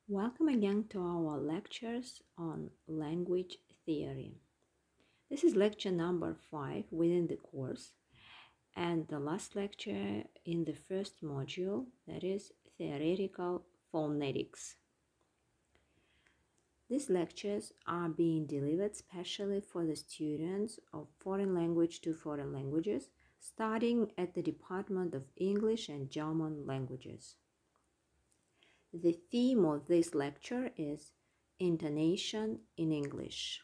Welcome again to our lectures on language theory. This is lecture number 5 within the course and the last lecture in the first module, that is theoretical phonetics. These lectures are being delivered specially for the students of foreign language to foreign languages, starting at the Department of English and German Languages. The theme of this lecture is Intonation in English.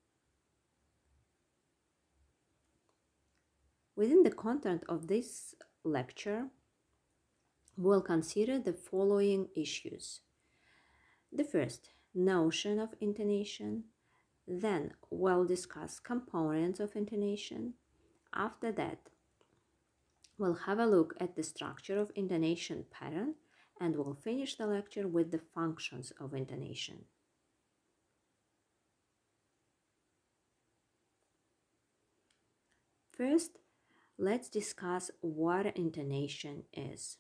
Within the content of this lecture, we'll consider the following issues. The first, notion of intonation. Then we'll discuss components of intonation. After that, we'll have a look at the structure of intonation pattern, and we'll finish the lecture with the functions of intonation. First, let's discuss what intonation is.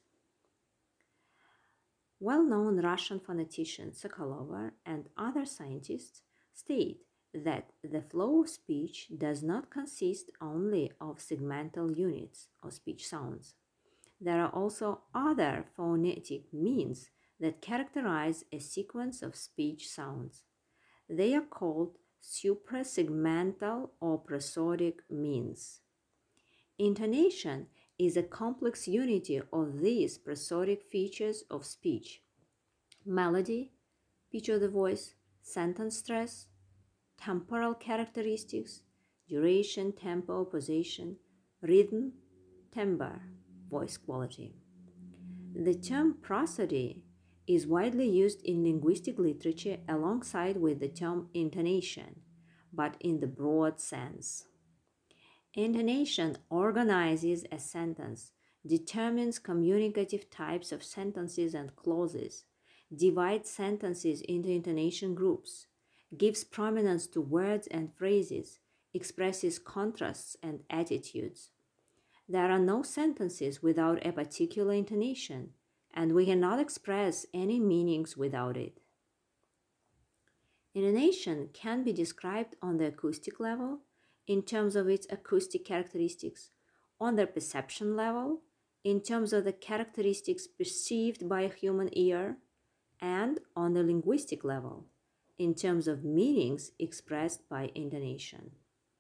Well-known Russian phonetician Sokolova and other scientists state that the flow of speech does not consist only of segmental units or speech sounds. There are also other phonetic means that characterize a sequence of speech sounds. They are called suprasegmental or prosodic means. Intonation is a complex unity of these prosodic features of speech: melody, pitch of the voice, sentence stress, temporal characteristics, duration, tempo, position, rhythm, timbre, voice quality. The term prosody is widely used in linguistic literature alongside with the term intonation, but in the broad sense. Intonation organizes a sentence, determines communicative types of sentences and clauses, divides sentences into intonation groups, gives prominence to words and phrases, expresses contrasts and attitudes. There are no sentences without a particular intonation, and we cannot express any meanings without it. Intonation can be described on the acoustic level, in terms of its acoustic characteristics, on the perception level, in terms of the characteristics perceived by a human ear, and on the linguistic level, in terms of meanings expressed by intonation.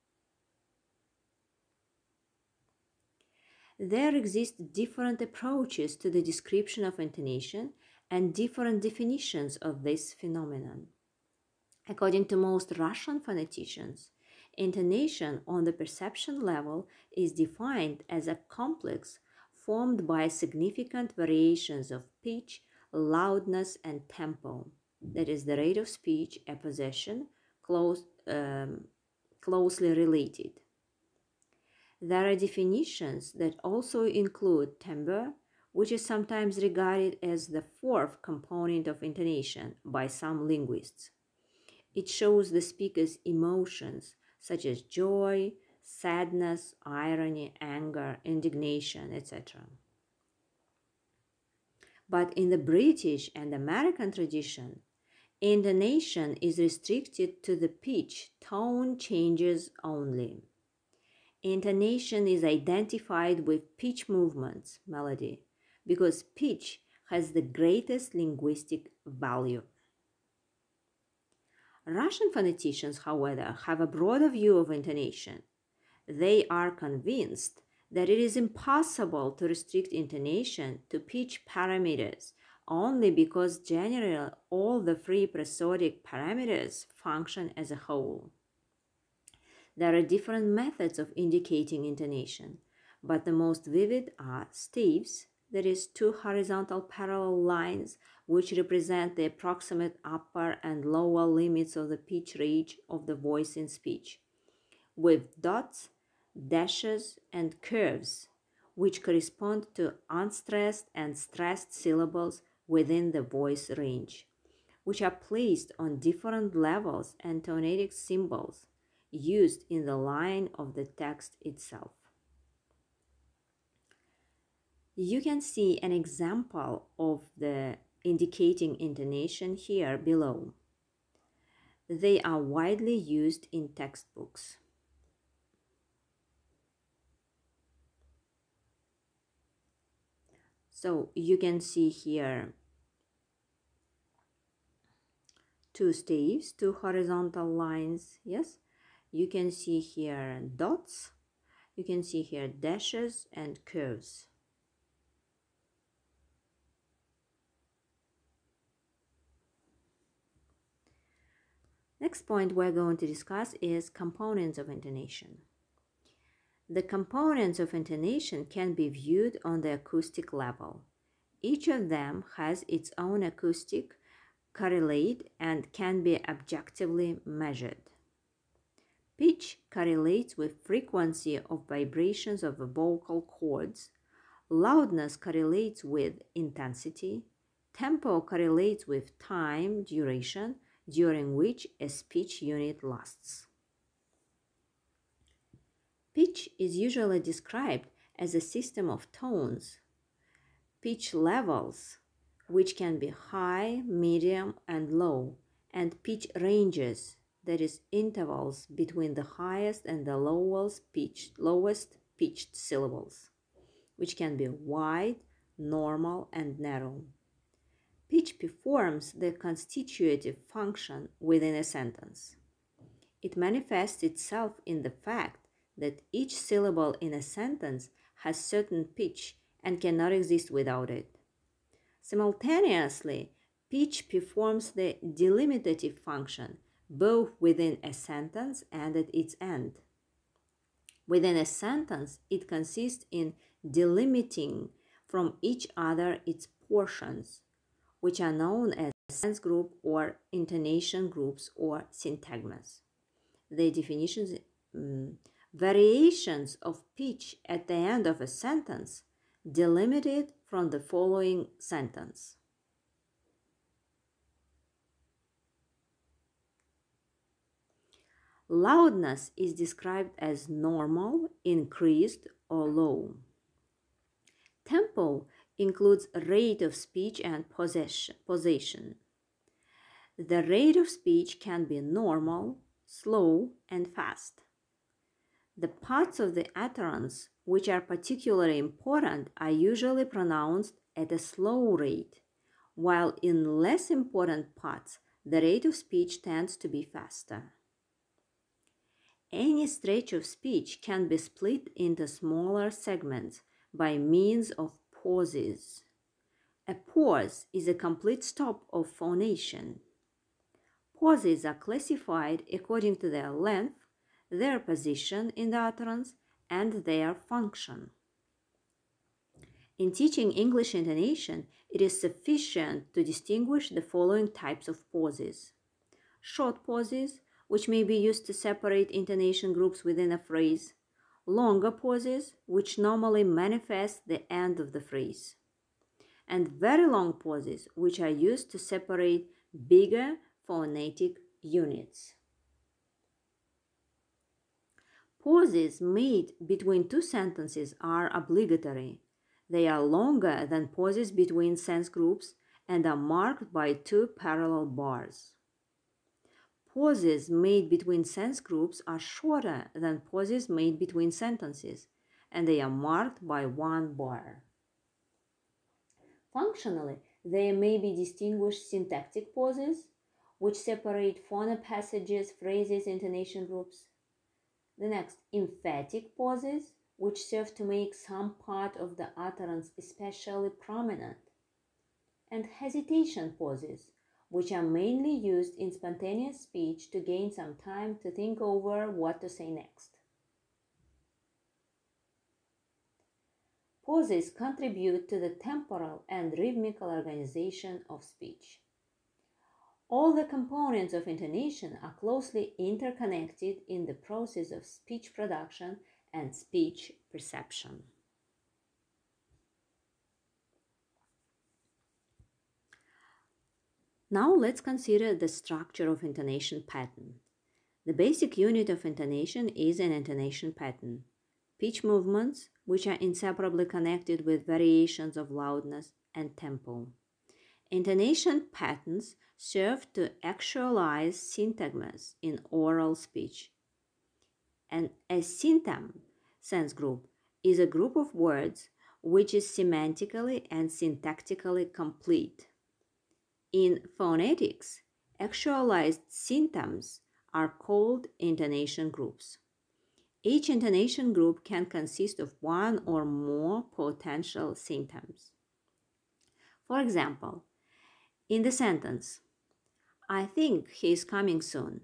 There exist different approaches to the description of intonation and different definitions of this phenomenon. According to most Russian phoneticians, intonation on the perception level is defined as a complex formed by significant variations of pitch, loudness, and tempo. That is the rate of speech, a possession closely related. There are definitions that also include timbre, which is sometimes regarded as the fourth component of intonation by some linguists. It shows the speaker's emotions, such as joy, sadness, irony, anger, indignation, etc. But in the British and American tradition, intonation is restricted to the pitch tone changes only. Intonation is identified with pitch movements, melody, because pitch has the greatest linguistic value. Russian phoneticians, however, have a broader view of intonation. They are convinced that it is impossible to restrict intonation to pitch parameters only because generally all the three prosodic parameters function as a whole. There are different methods of indicating intonation, but the most vivid are staves, that is, two horizontal parallel lines which represent the approximate upper and lower limits of the pitch range of the voice in speech, with dots, dashes, and curves, which correspond to unstressed and stressed syllables within the voice range, which are placed on different levels and tonetic symbols used in the line of the text itself. You can see an example of the indicating intonation here below. They are widely used in textbooks. So you can see here two staves, two horizontal lines, yes? You can see here dots, you can see here dashes and curves. Next point we're going to discuss is components of intonation. The components of intonation can be viewed on the acoustic level. Each of them has its own acoustic correlate and can be objectively measured. Pitch correlates with frequency of vibrations of the vocal cords. Loudness correlates with intensity. Tempo correlates with time duration during which a speech unit lasts. Pitch is usually described as a system of tones, pitch levels, which can be high, medium, and low, and pitch ranges, that is, intervals between the highest and the lowest pitched syllables, which can be wide, normal, and narrow. Pitch performs the constitutive function within a sentence. It manifests itself in the fact that each syllable in a sentence has certain pitch and cannot exist without it. Simultaneously, pitch performs the delimitative function both within a sentence and at its end. Within a sentence, it consists in delimiting from each other its portions, which are known as sense group or intonation groups or syntagmas. The definitions, variations of pitch at the end of a sentence delimited from the following sentence. Loudness is described as normal, increased, or low. Tempo includes rate of speech and position. The rate of speech can be normal, slow, and fast. The parts of the utterance which are particularly important are usually pronounced at a slow rate, while in less important parts, the rate of speech tends to be faster. Any stretch of speech can be split into smaller segments by means of pauses. A pause is a complete stop of phonation. Pauses are classified according to their length, their position in the utterance, and their function. In teaching English intonation, it is sufficient to distinguish the following types of pauses. Short pauses, which may be used to separate intonation groups within a phrase. Longer pauses, which normally manifest the end of the phrase. And very long pauses, which are used to separate bigger phonetic units. Pauses made between two sentences are obligatory. They are longer than pauses between sense groups and are marked by two parallel bars. Pauses made between sense groups are shorter than pauses made between sentences, and they are marked by one bar. Functionally, there may be distinguished syntactic pauses, which separate phono passages, phrases, intonation groups. The next, emphatic pauses, which serve to make some part of the utterance especially prominent. And hesitation pauses, which are mainly used in spontaneous speech to gain some time to think over what to say next. Pauses contribute to the temporal and rhythmical organization of speech. All the components of intonation are closely interconnected in the process of speech production and speech perception. Now let's consider the structure of intonation pattern. The basic unit of intonation is an intonation pattern. Pitch movements, which are inseparably connected with variations of loudness and tempo. Intonation patterns serve to actualize syntagmas in oral speech. And a syntagm sense group is a group of words which is semantically and syntactically complete. In phonetics, actualized syntagms are called intonation groups. Each intonation group can consist of one or more potential syntagms. For example, in the sentence, I think he is coming soon,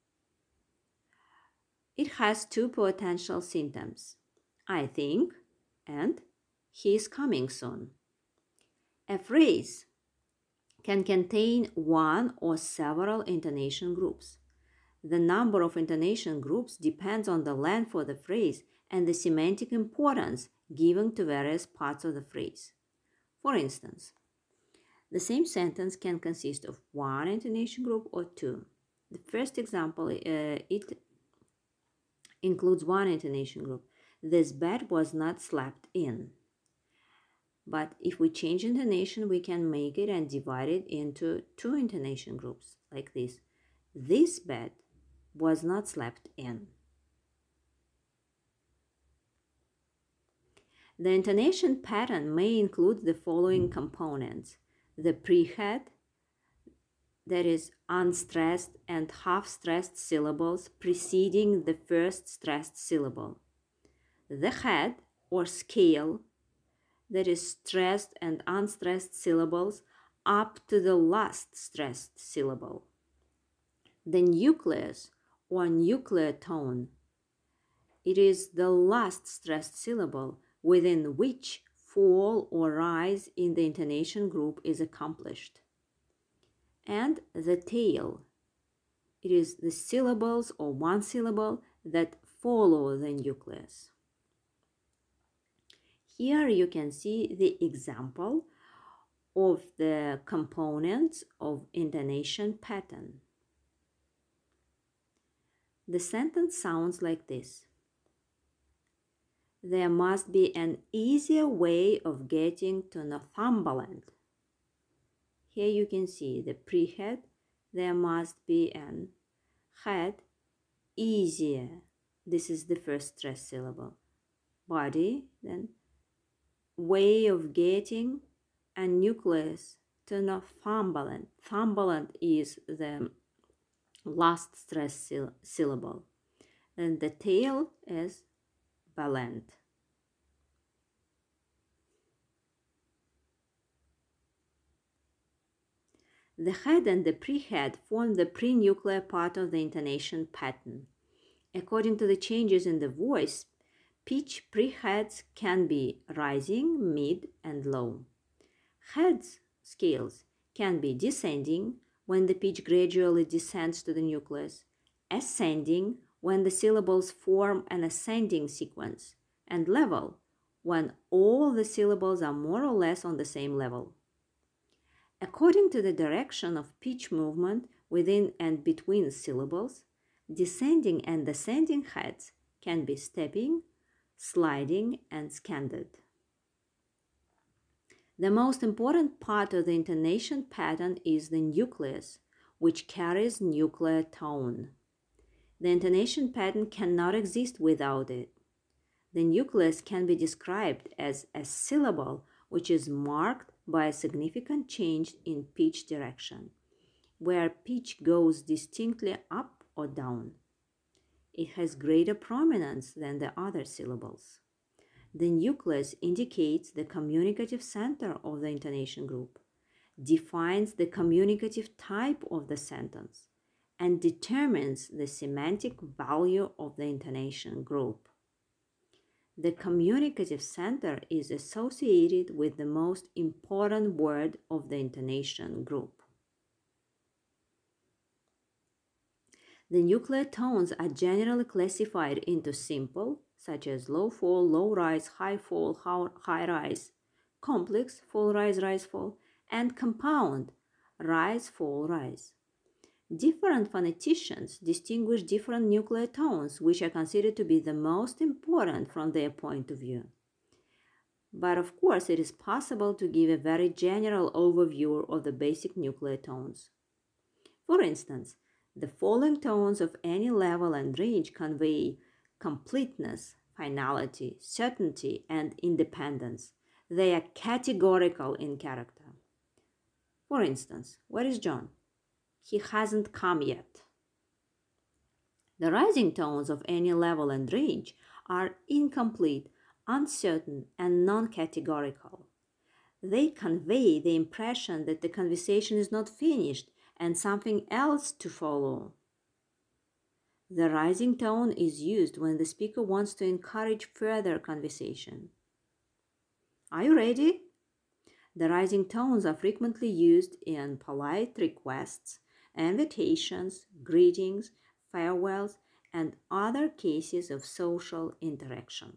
it has two potential syntagms, I think and he is coming soon. A phrase can contain one or several intonation groups. The number of intonation groups depends on the length of the phrase and the semantic importance given to various parts of the phrase. For instance, the same sentence can consist of one intonation group or two. The first example, it includes one intonation group. This bed was not slept in. But if we change intonation, we can make it and divide it into two intonation groups, like this. This bed was not slept in. The intonation pattern may include the following components: the prehead, that is unstressed and half-stressed syllables preceding the first stressed syllable. The head or scale, that is stressed and unstressed syllables up to the last stressed syllable. The nucleus or nuclear tone, it is the last stressed syllable within which fall or rise in the intonation group is accomplished. And the tail, it is the syllables or one syllable that follow the nucleus. Here you can see the example of the components of intonation pattern. The sentence sounds like this: there must be an easier way of getting to Northumberland. Here you can see the prehead, there must be an head, easier. This is the first stress syllable. Body, then way of getting, and nucleus to Northumberland. Thumberland is the last stress syllable. And the tail is Baland. The head and the prehead form the prenuclear part of the intonation pattern. According to the changes in the voice, pitch preheads can be rising, mid, and low. Heads scales can be descending when the pitch gradually descends to the nucleus, ascending when the syllables form an ascending sequence, and level when all the syllables are more or less on the same level. According to the direction of pitch movement within and between syllables, descending and ascending heads can be stepping, sliding, and scanded. The most important part of the intonation pattern is the nucleus, which carries nuclear tone. The intonation pattern cannot exist without it. The nucleus can be described as a syllable which is marked by a significant change in pitch direction, where pitch goes distinctly up or down. It has greater prominence than the other syllables. The nucleus indicates the communicative center of the intonation group, defines the communicative type of the sentence, and determines the semantic value of the intonation group. The communicative center is associated with the most important word of the intonation group. The nuclear tones are generally classified into simple, such as low fall, low rise, high fall, high rise, complex, fall, rise, rise, fall, and compound, rise, fall, rise. Different phoneticians distinguish different nuclear tones, which are considered to be the most important from their point of view. But of course, it is possible to give a very general overview of the basic nuclear tones. For instance, the following tones of any level and range convey completeness, finality, certainty, and independence. They are categorical in character. For instance, where is John? He hasn't come yet. The rising tones of any level and range are incomplete, uncertain, and non-categorical. They convey the impression that the conversation is not finished and something else to follow. The rising tone is used when the speaker wants to encourage further conversation. Are you ready? The rising tones are frequently used in polite requests, invitations, greetings, farewells, and other cases of social interaction.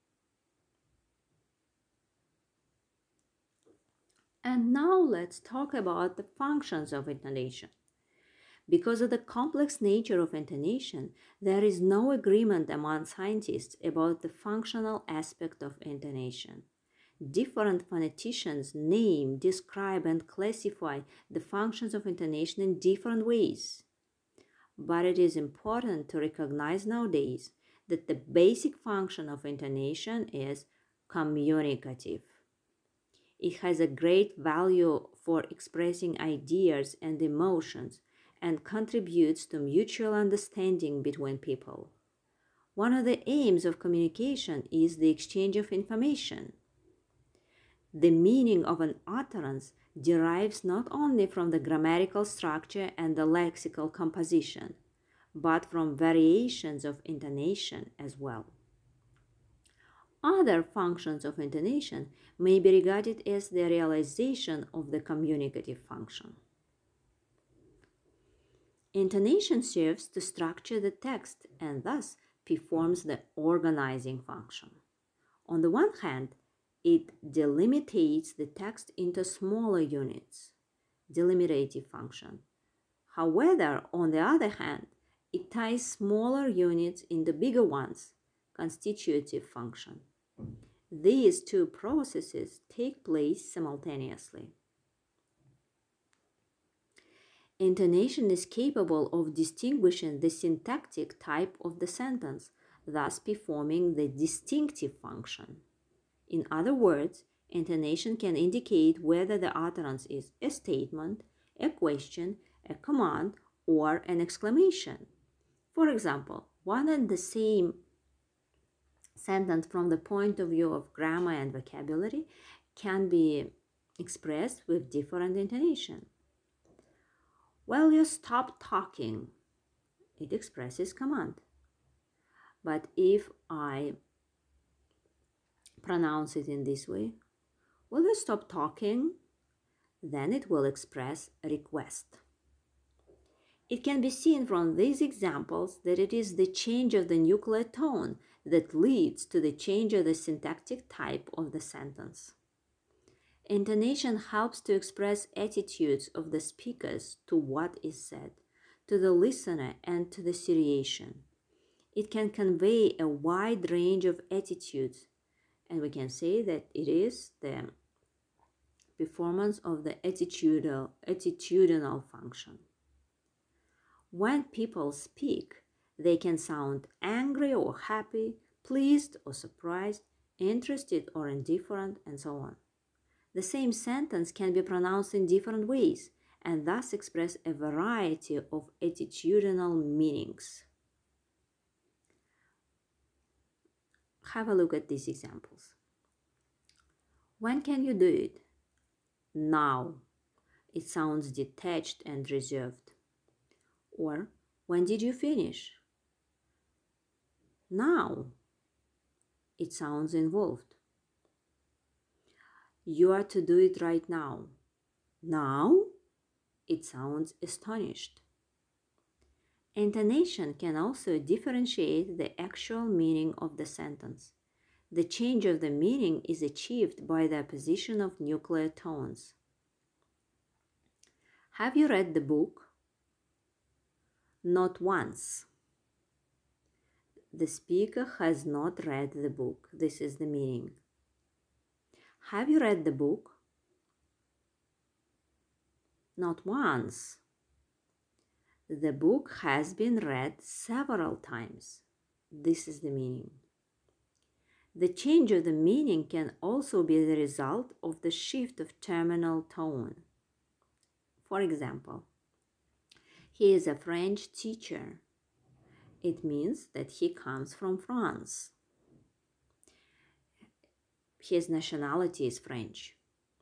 And now let's talk about the functions of intonation. Because of the complex nature of intonation, there is no agreement among scientists about the functional aspect of intonation. Different phoneticians name, describe, and classify the functions of intonation in different ways. But it is important to recognize nowadays that the basic function of intonation is communicative. It has a great value for expressing ideas and emotions and contributes to mutual understanding between people. One of the aims of communication is the exchange of information. The meaning of an utterance derives not only from the grammatical structure and the lexical composition, but from variations of intonation as well. Other functions of intonation may be regarded as the realization of the communicative function. Intonation serves to structure the text and thus performs the organizing function. On the one hand, it delimitates the text into smaller units, delimitative function. However, on the other hand, it ties smaller units into bigger ones, constitutive function. These two processes take place simultaneously. Intonation is capable of distinguishing the syntactic type of the sentence, thus performing the distinctive function. In other words, intonation can indicate whether the utterance is a statement, a question, a command, or an exclamation. For example, one and the same sentence from the point of view of grammar and vocabulary can be expressed with different intonation. Will you stop talking? It expresses command. But if I pronounce it in this way, will you stop talking? Then it will express a request. It can be seen from these examples that it is the change of the nuclear tone that leads to the change of the syntactic type of the sentence. Intonation helps to express attitudes of the speakers to what is said, to the listener, and to the situation. It can convey a wide range of attitudes, and we can say that it is the performance of the attitudinal function. When people speak, they can sound angry or happy, pleased or surprised, interested or indifferent, and so on. The same sentence can be pronounced in different ways and thus express a variety of attitudinal meanings. Have a look at these examples. When can you do it? Now. It sounds detached and reserved. Or, when did you finish? Now. It sounds involved. You are to do it right now. Now? It sounds astonished. Intonation can also differentiate the actual meaning of the sentence. The change of the meaning is achieved by the apposition of nuclear tones. Have you read the book? Not once. The speaker has not read the book. This is the meaning. Have you read the book? Not once. The book has been read several times. This is the meaning. The change of the meaning can also be the result of the shift of terminal tone. For example, he is a French teacher. It means that he comes from France. His nationality is French.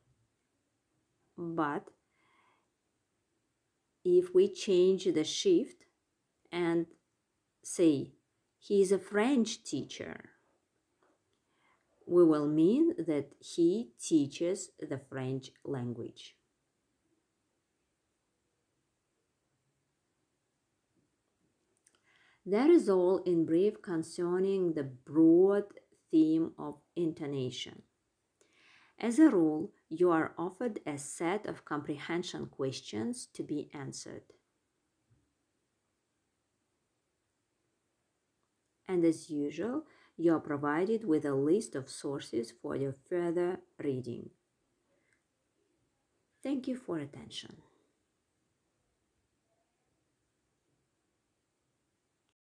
But if we change the shift and say he is a French teacher, we will mean that he teaches the French language. That is all in brief concerning the broad theme of intonation. As a rule, you are offered a set of comprehension questions to be answered. And as usual, you are provided with a list of sources for your further reading. Thank you for attention.